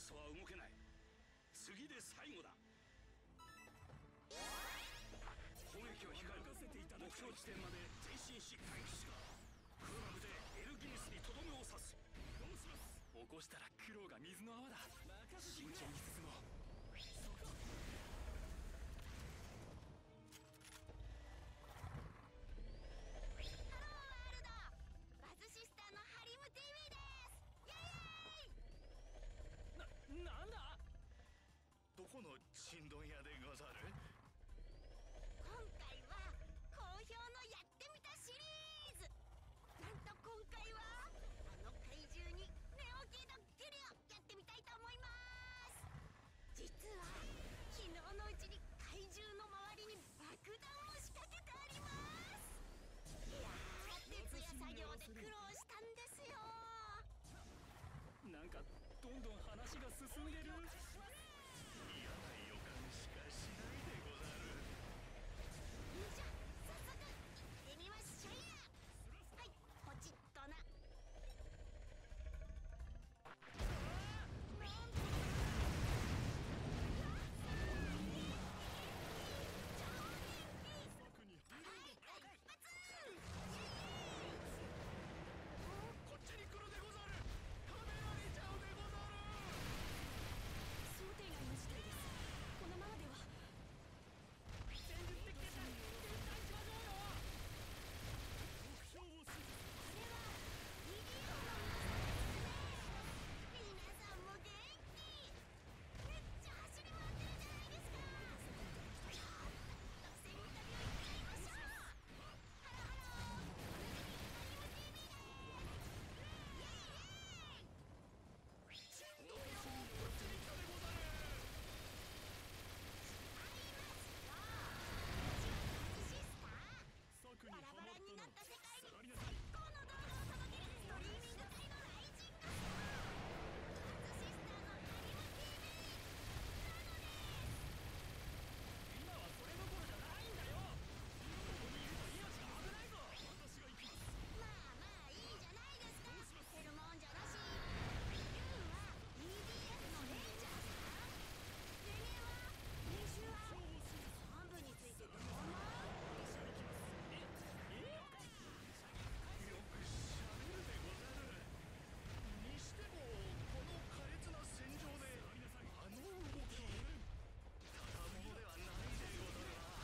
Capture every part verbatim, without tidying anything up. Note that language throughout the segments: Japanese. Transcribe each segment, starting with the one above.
スは動けない。次で最後だ。攻撃を控える。目標地点まで前進し待機しろ。空爆でエルギニスにとどめを刺す。どうします。起こしたら苦労が水の泡だ。慎重に進もう。そこなんだ。 どこのちんどん屋でござる。 今回は好評のやってみたシリーズ。なんと今回はあの怪獣に寝起きドッキリをやってみたいと思います。実は昨日のうちに怪獣の周りに爆弾を仕掛けてあります。いやー、徹夜作業で苦労したんですよ。 なんかどんどん話が進んでる。嫌な予感しかしないでござる。 じゃあ早速行ってみましょうや。はい、ポチッとな。 こっちに来るでござる。はめられちゃうでござる。 想定外の事態です。このままでは戦術的撤退撤退しましょうよ。目標を指示。 これはイディオンの皆さんですね。皆さんも元気。めっちゃ走り回ってるじゃないですか。ちょっと独占インタビュー行っちゃいましょう。ハローハロー、おなじみアニム ティーブイ です。イエーイイエーイ。 ちんどん屋もこっちに来たでござる。 バラバラになった世界に最高の動画を届けるストリーミング界のライジングスター、トランスシスターのアニム ティーブイ なのです。 今はそれどころじゃないんだよ。ここにいると命が危ないぞ。私が行きます。 まあまあいいじゃないですか。捨てるもんじゃなし。ユウは イーディーエフ のレンジャーさん。レネは練習は本部についてどう思う。 私が行きます。ええ、よくしゃべるでござる。 にしてもこの苛烈な戦場であの動き、ただものではないでござるな。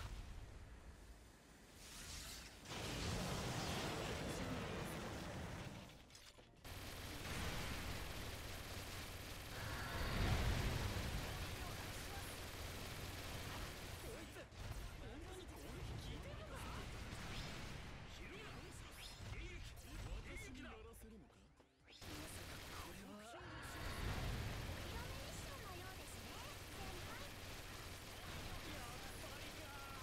こいつ本当に攻撃効いてるのか。昼間どうします。迎撃私にやらせるのか。 まさかこれはお披露目ミッションのようですね、先輩。 やっぱり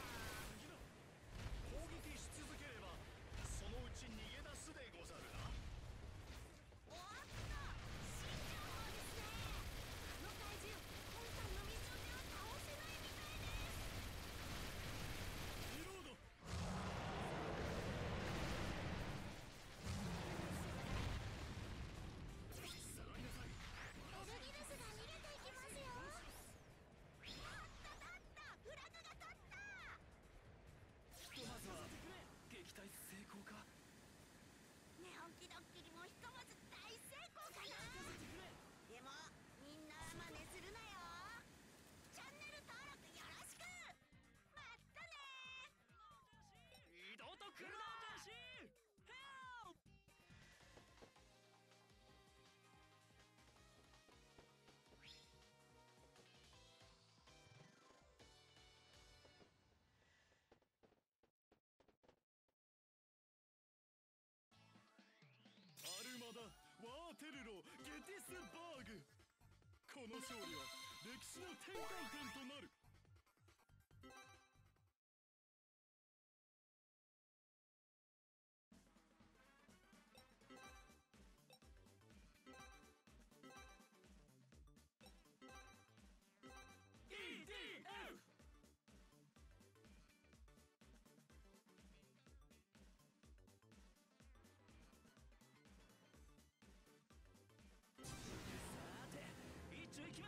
か。 攻撃し続ければそのうち逃げ出すでござるな。 おっと、新情報ですね。あの怪獣、今回のミッションでは倒せないみたいです。 リロード。下がりなさい。 エルギルスが逃げていきますよ。あったあった、フラグが立った。 ひとまずは撃退成功か。 寝起きドッキリもひとまず大成功かな。でもみんな真似するなよ。チャンネル登録よろしく。まったね。 移動と来るな。ヘルプ。 アルマダ、ワーテルロ、ゲティスバーグ。この勝利は歴史の転換点となる。 イーディーエフ。さて一丁行け。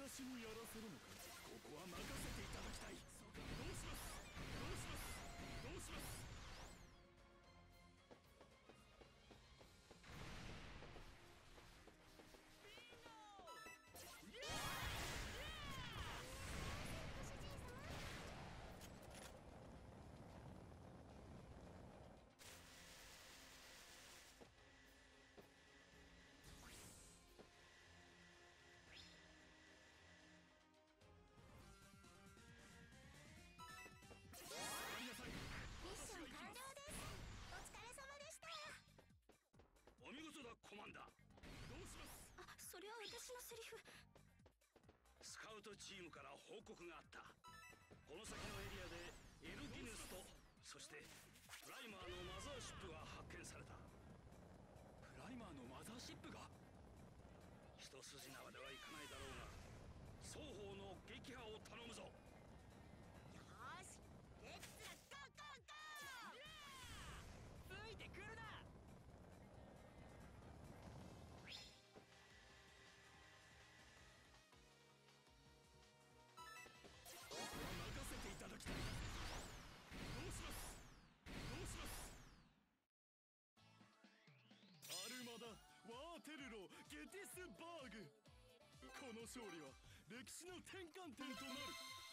私にやらせるのか。 ここは任せていただきたい。どうします、どうします、どうします。お見事だコマンダー。どうします。 あ、それは私のセリフ。 スカウトチームから報告があった。この先のエリアでエルギヌスと、そしてプライマーのマザーシップが発見された。プライマーのマザーシップが。一筋縄ではいかないだろうが、双方の撃破を頼むぞ。 よーし、レッツラゴーゴーゴー。 ついてくるな。任せていただきたい。どうします、どうします。 アルマダ・ワーテルロ・ゲティスバーグ。この勝利は歴史の転換点となる。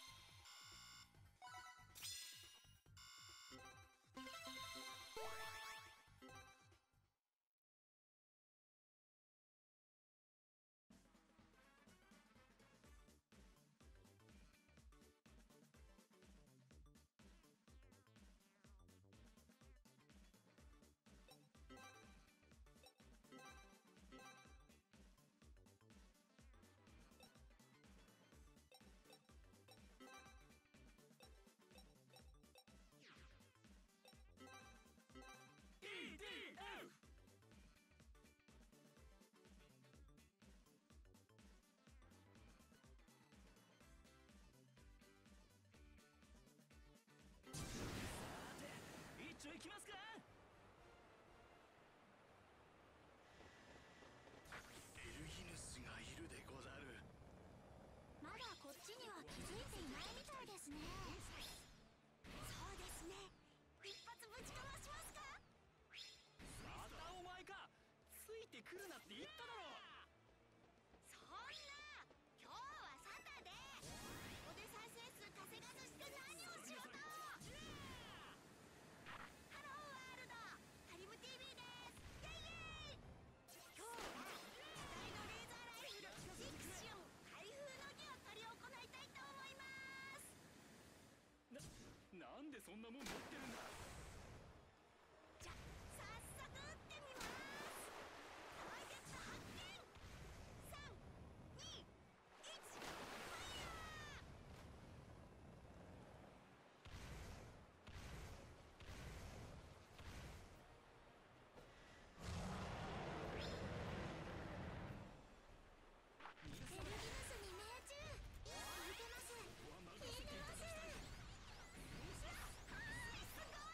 一丁行きますか。 エルギヌスがいるでござる。 まだこっちには気づいていないみたいですね。そうですね。一発ぶちかましますか。 またお前か。ついてくるなって言っただろ。 そんな、今日はサタでここで再生数稼がずして何をしようと。ハローワールド、ハリム ティーブイ です。イェイイェイ。今日は機体のレーザーライフルジクシオン開封の儀を執り行いたいと思います。 な、なんでそんなもん持ってるんだ。 じゃ、早速撃ってみます。ターゲット発見。さん、に、いち、ファイヤー。エルギヌスに命中。聞いてます、聞いてます。はーい、すごい。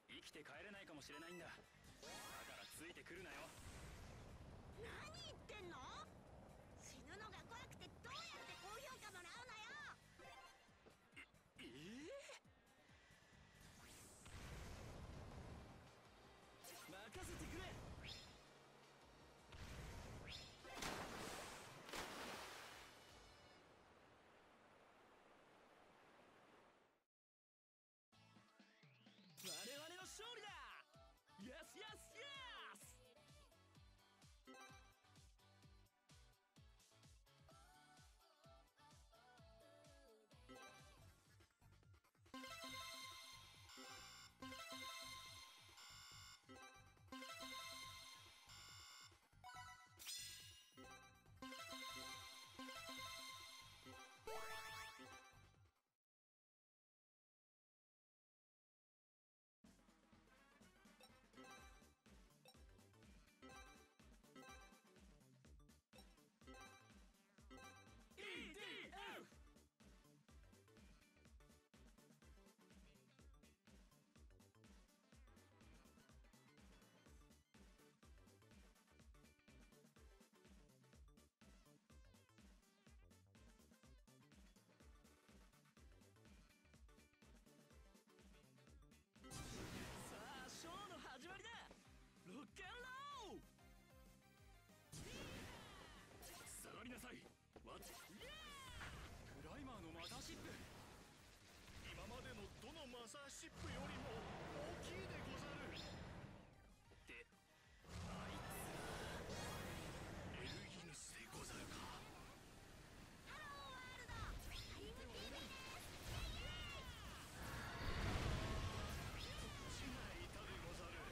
生きて帰れないかもしれないんだ。だからついてくるなよ。 何言ってんの？死ぬのが怖くてどうやって高評価もらうのよ。 ええー、任せてくれ。我々の勝利だ。イエスイエスイエス。始まりだ。ロックンロール。下がりなさい。わっクライマーのマザーシップ。 今までのどのマザーシップよりも大きいでござる。 であいつエルギヌスでござるか。 ハローワールド、タイム ティーブイ です。 こっちがいたでござる。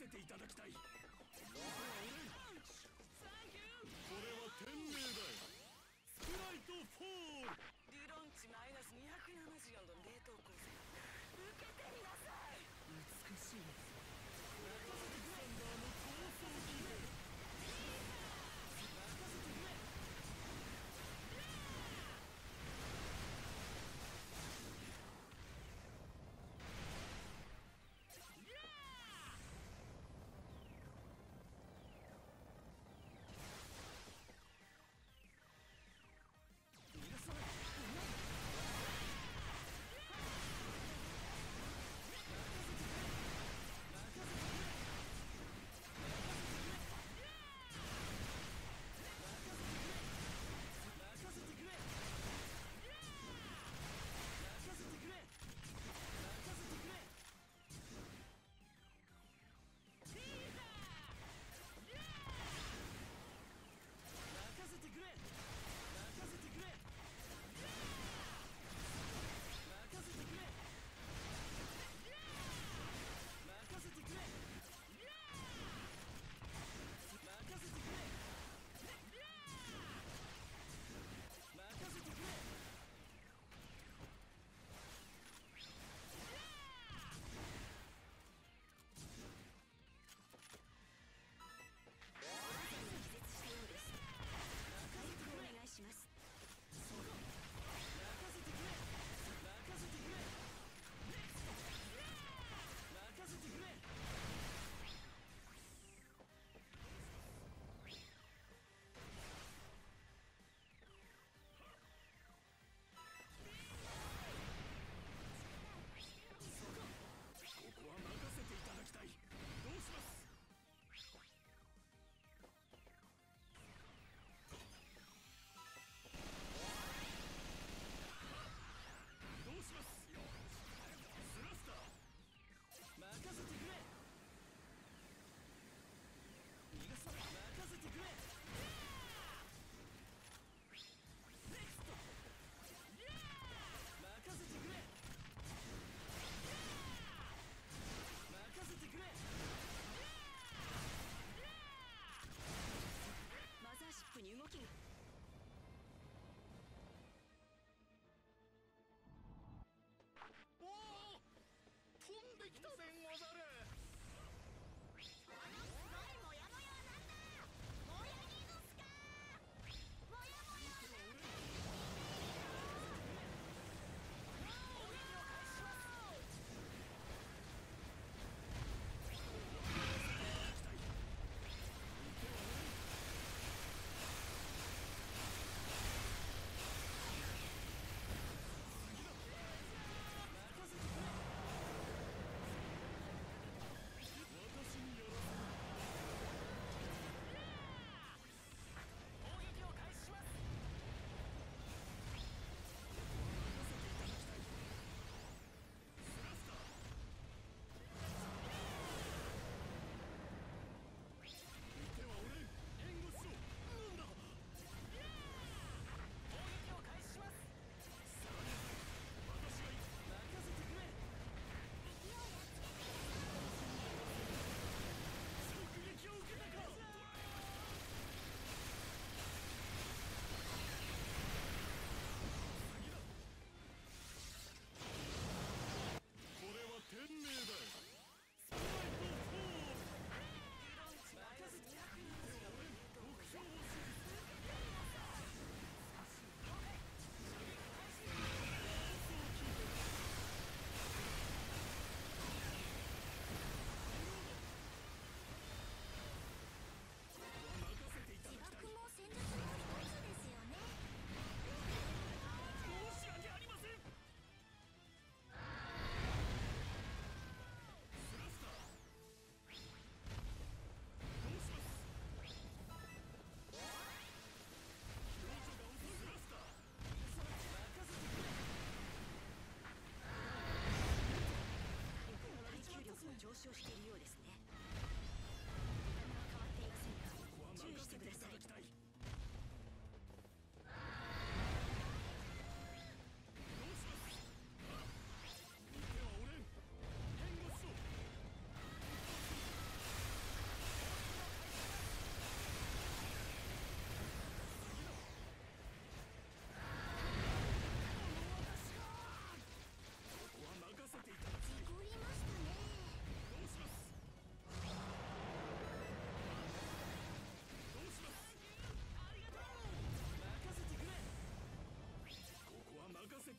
せていただきたい。 これは天命だよ。スプライトフォール。 理論値マイナスにひゃくななじゅうよんの冷凍構成。受けてみなさい。 美しい。アレキサンダーの逃走儀。 任せてくれ。 上昇しているようですね。見た目は変わっていませんが注意してください。 見てはおれん。援護しろ。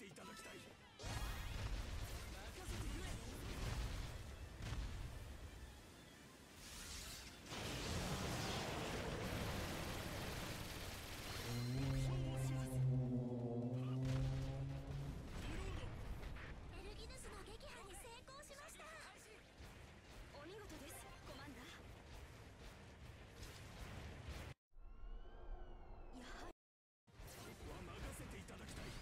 ていただきたい。 エルギヌスの撃破に成功しました。お見事です、コマンダー。やはりここは任せていただきたい。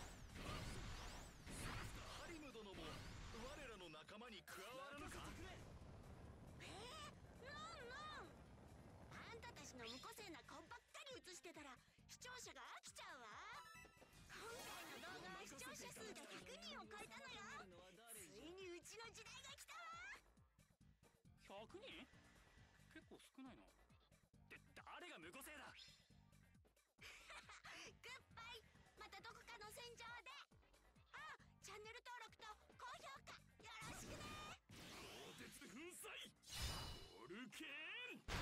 ハリム殿も我らの仲間に加わらぬか。 えー、ロンロン、あんたたちの無個性な顔ばっかり映してたら視聴者が飽きちゃうわ。今回の動画は視聴者数がひゃくにんを超えたのよ。ついにうちの時代が来たわ。 ひゃくにん？結構少ないな。で、誰が無個性だ。 グッバイ。またどこかの戦場で。あ、チャンネル登録と高評価よろしくね。 鋼鉄粉砕オルケーン。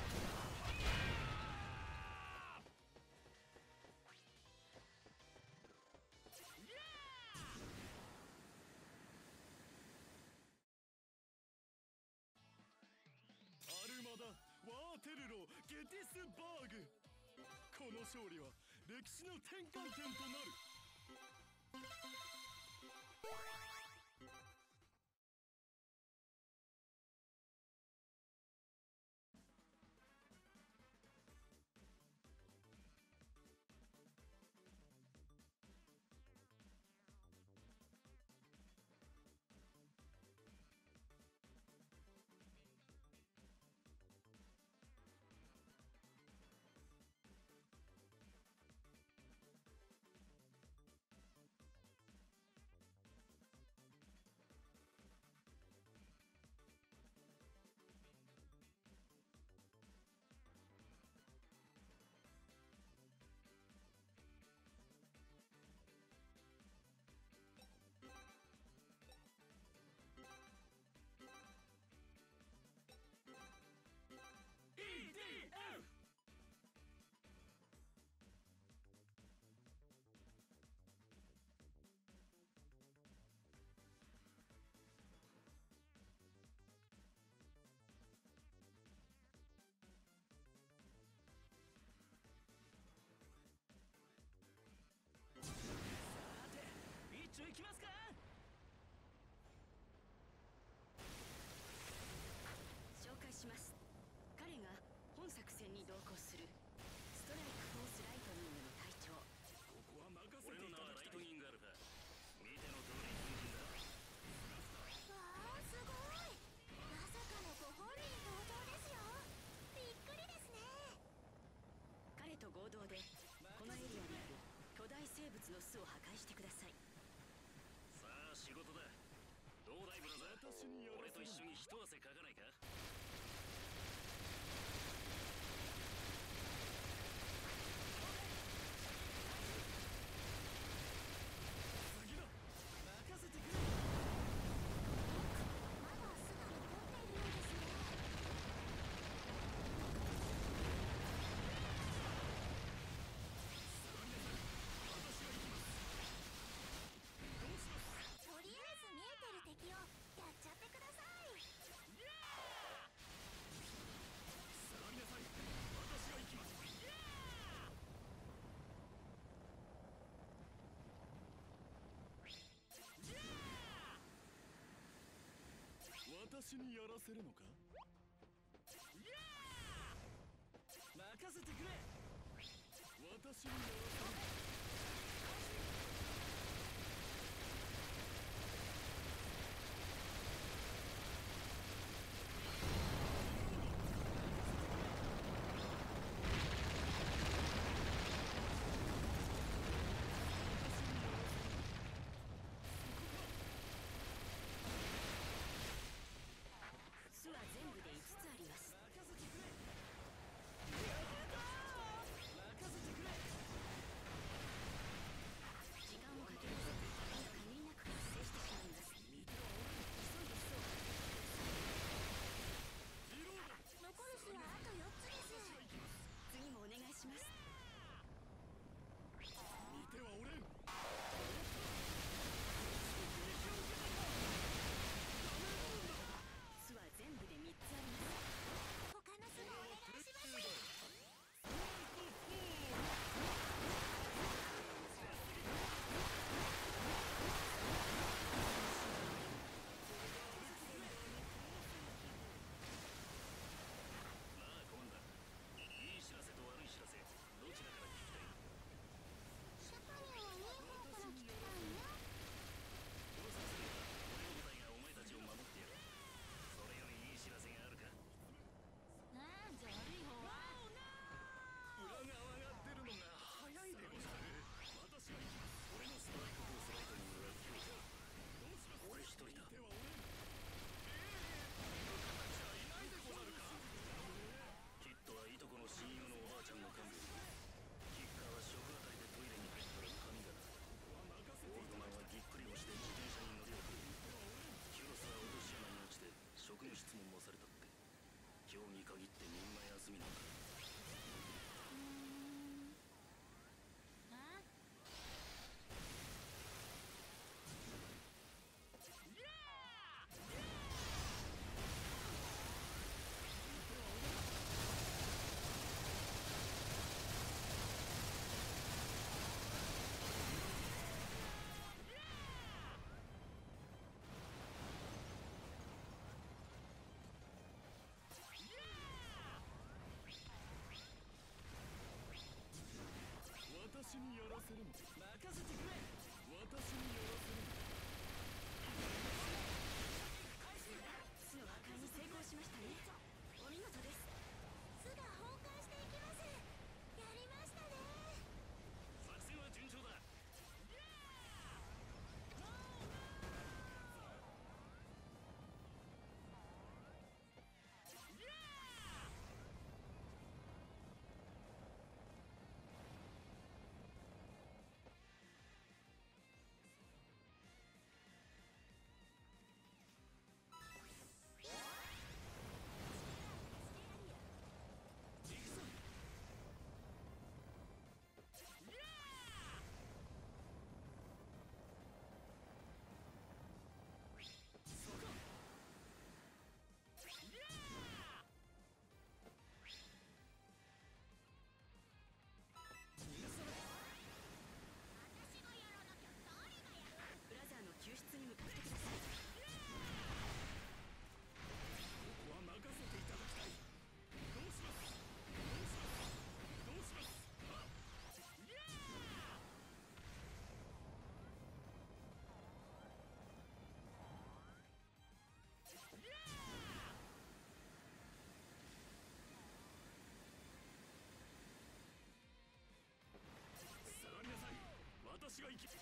アルマダ・ワーテルロ・ゲティスバーグ。この勝利は歴史の転換点となる。 一丁行きますか。 紹介します。彼が本作戦に同行するストライクフォースライトニングの隊長。 ここは任せてい俺の名はただきたい。 ライトニングアルファ。見ての通り新人だ。 わあ、すごい。まさかのご本人登場ですよ。びっくりですね。 彼と合同でこのエリアにある巨大生物の巣を破壊してください。 さあ仕事だ。どうだいブラザー。 私にやら俺とせる一緒に一汗かかないか。 次だ。任せてくれ。 まだ巣が残っているようですね。 私が行きます。どうします。 とりあえず見えてる敵をやっちゃってください。 下がりなさい。私が行きます。 私にやらせるのか。 任せてくれ。 私にやらせるのか。 巣は全部でいつつあります。 任せてくれ。任せてくれ。 休みなんだ。 あ私にやらせるの。 任せてくれ。 私にやらせるの。 巣の破壊に成功しましたね。お見事です。 巣が崩壊していきます。やりましたね。 作戦は順調だ。 私がやらなきゃ誰がやる。 ブラザーの救出に向かってください。 ここは任せていただきたい。どうします。どうします。どうします。あ下がりなさい。私が行き。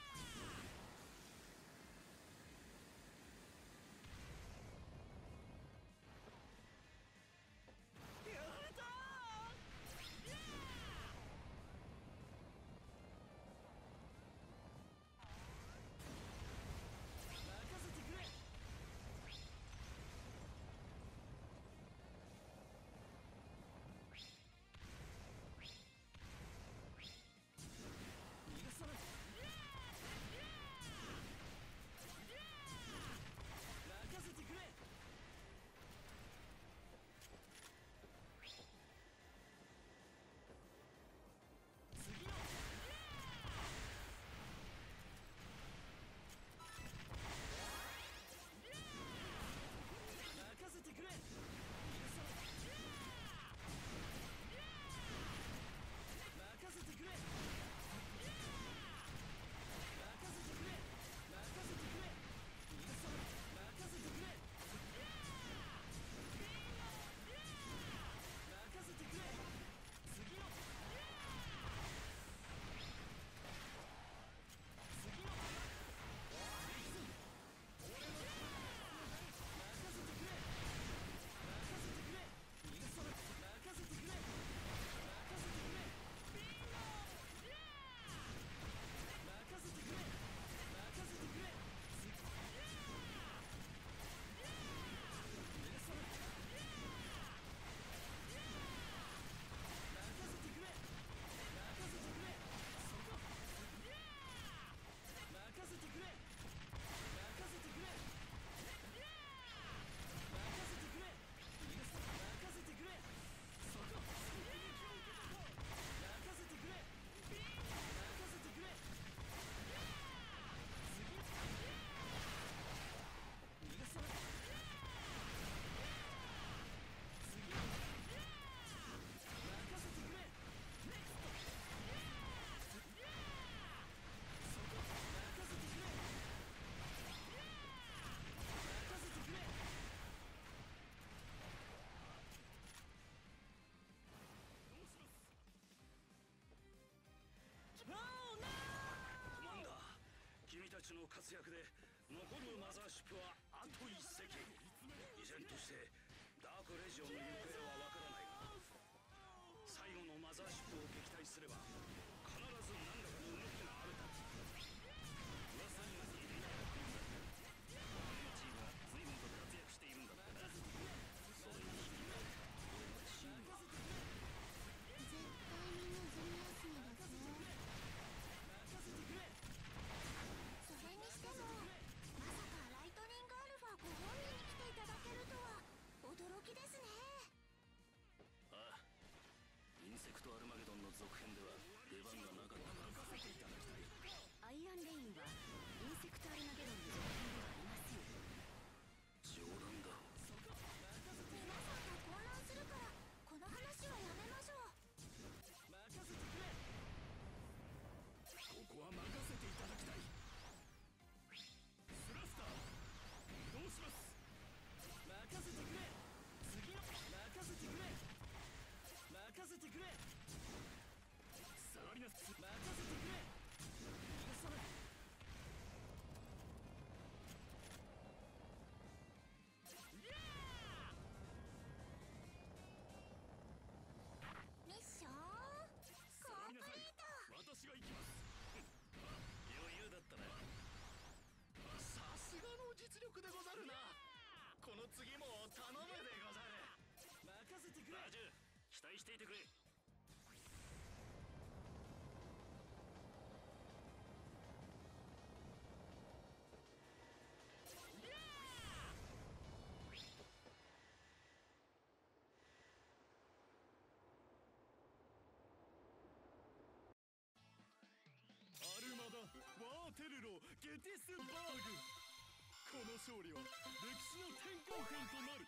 任せてくれ。逃がさない。任せてくれ。次の。任せてくれ。逃がさない。任せてくれ。任せてくれ。任せてくれ。逃がさない。任せてくれ。任せてくれ。次の。次の。俺の。任せてくれ。任せてくれ。逃がさない。任せてくれ。任せてくれ。ビンゴ。任せてくれ。任せてくれ。次。逃がさない。任せてくれ。任せてくれ。そこ。任せてくれ。任せてくれ。任せてくれ。逃がさない。任せてくれ。そこ。攻撃を受けたぞ。任せてくれ。任せてくれ。次。逃がさない。次。任せてくれ。ネクスト。そこ。任せてくれ。任せてくれ。どうします。 コマンダー、君たちの活躍で残るマザーシップはあと一隻。依然としてダークレジオンの行方はわからないが、最後のマザーシップを撃退すれば必ず何らかの動きがあるだろう。噂には聞いていたが、両チームは随分と活躍しているんだってな。それに君は俺のチーム次も頼むでござる。 任せてくれ。 ラジュ、期待していてくれ。 アルマダ・ワーテルロ・ゲティスバーグ。この勝利は歴史の転換点となる。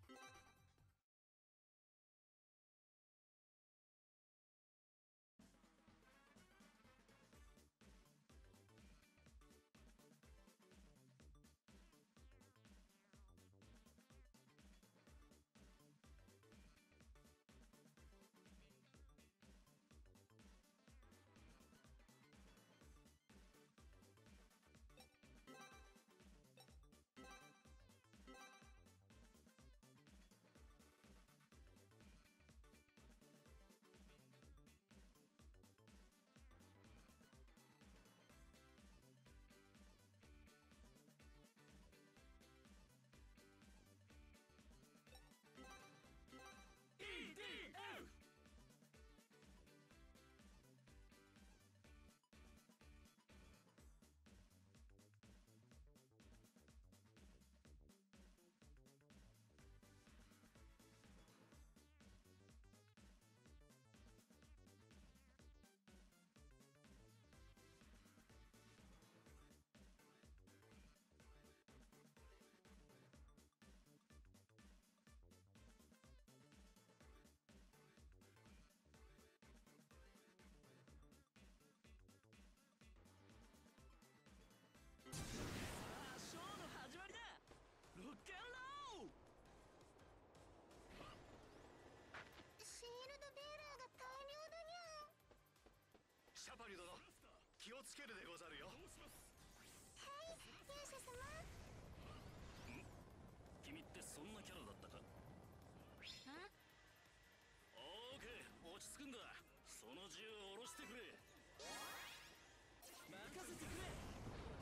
シャパリ殿、気をつけるでござるよ。 はい、勇者様。 君ってそんなキャラだったか？オーケー、落ち着くんだ。その銃を下ろしてくれ。 任せてくれ。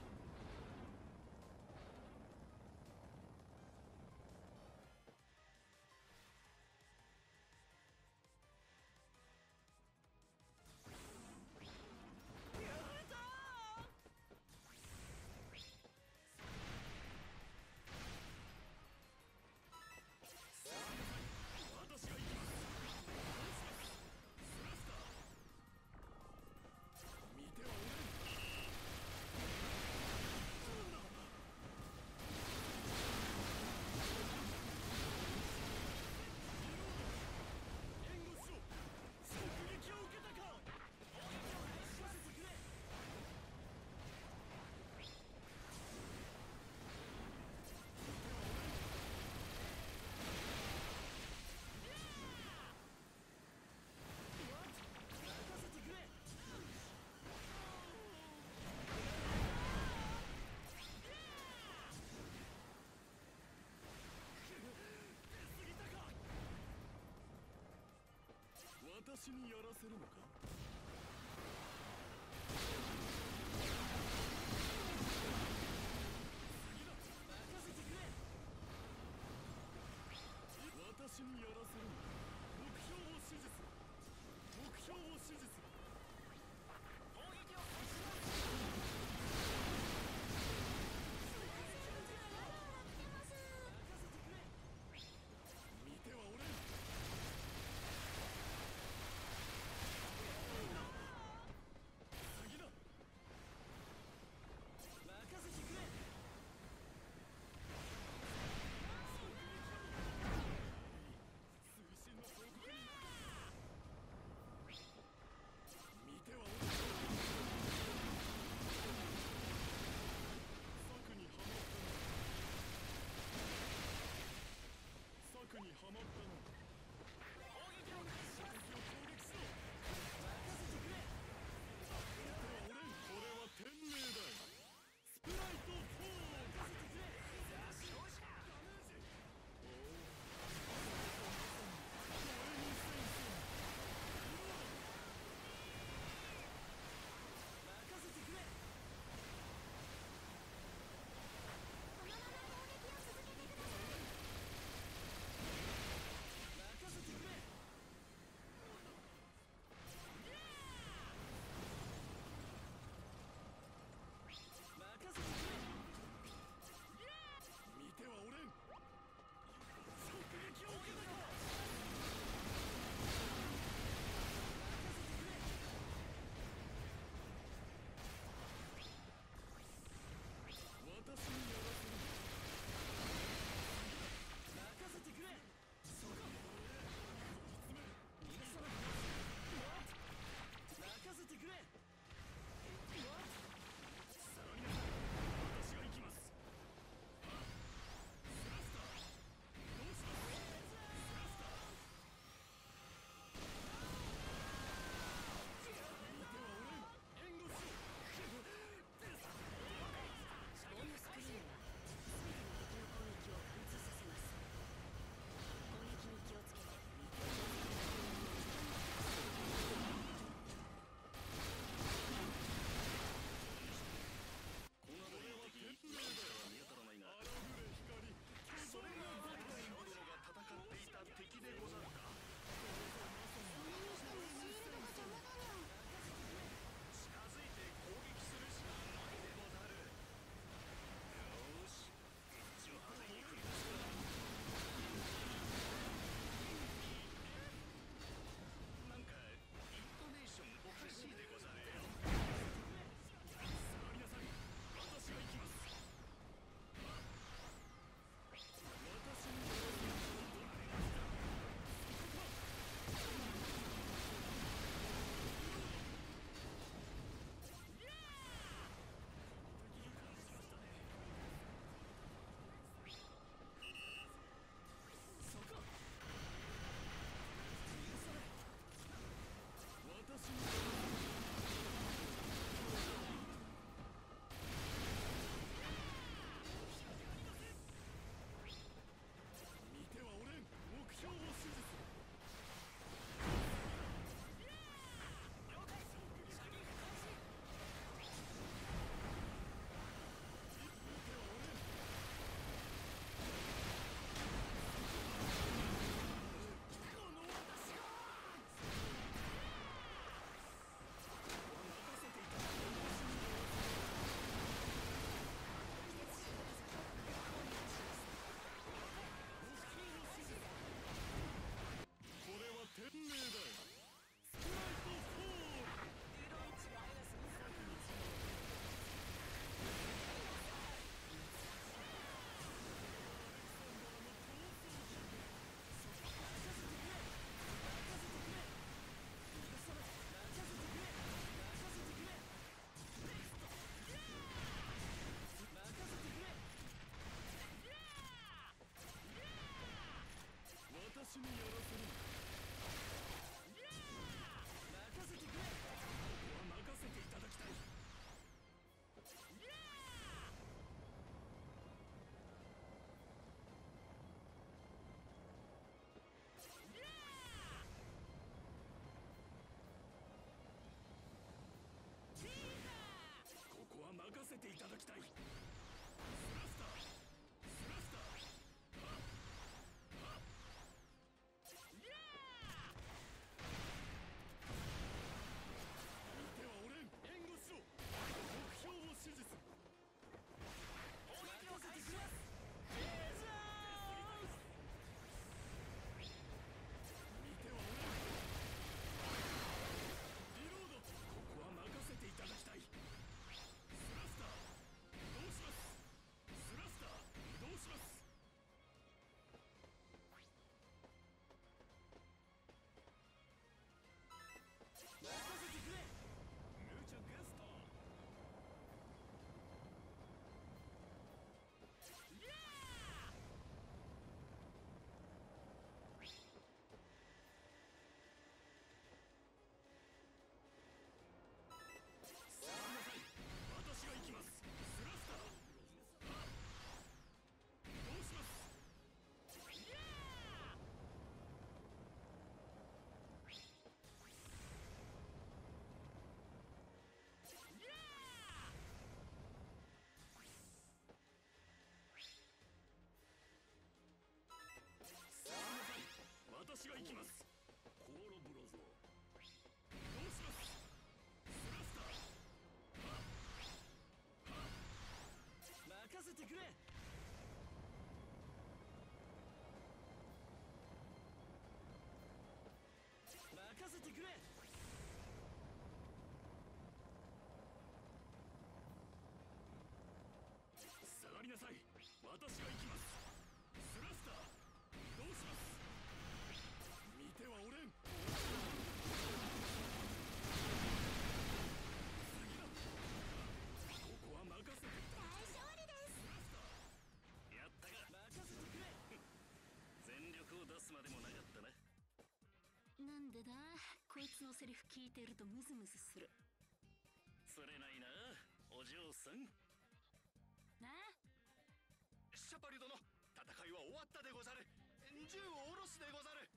私にやらせるのか？私にやらせるのか？目標を指示する。目標を指示する。 攻撃を開始します。 見てはおれん。次だ。 任せてくれ。 推進の報告に。 にやらせる。いやー、任せてくれ。 ここは任せていただきたい。 いやー、いやー、チーター。 ここは任せていただきたい。スラスター、スラスター。はっはっ。 いやー、 手は折れん。援護しろ。目標を指示する。 攻撃を開始します。フェーズアウト。 見ては折れん。リロード。ここは任せていただきたい。スラスター、移動します。スラスター、移動します。 任せてくれ。 ムーチャゲスト。 いやさあなさい。私が行きます。スラスター。はっ。移動します。 ー、いやー、いやさあなさい。私が行きます。コーロブロゾー。移動します。スラスター。はっはっ。 ー、任せてくれ。任せてくれ。 下がりなさい。私が行きます。スラスター、移動します。見てはおれん。次だ。ここは任せていただきたい。 大勝利です。 スラスター。 やったか。 任せてくれ。 全力を出すまでもなかったな。 なんでだ、こいつのセリフ聞いてるとムズムズする。 それないな、お嬢さん。 なあ、 シャパリ殿、戦いは終わったでござる。銃を下ろすでござる。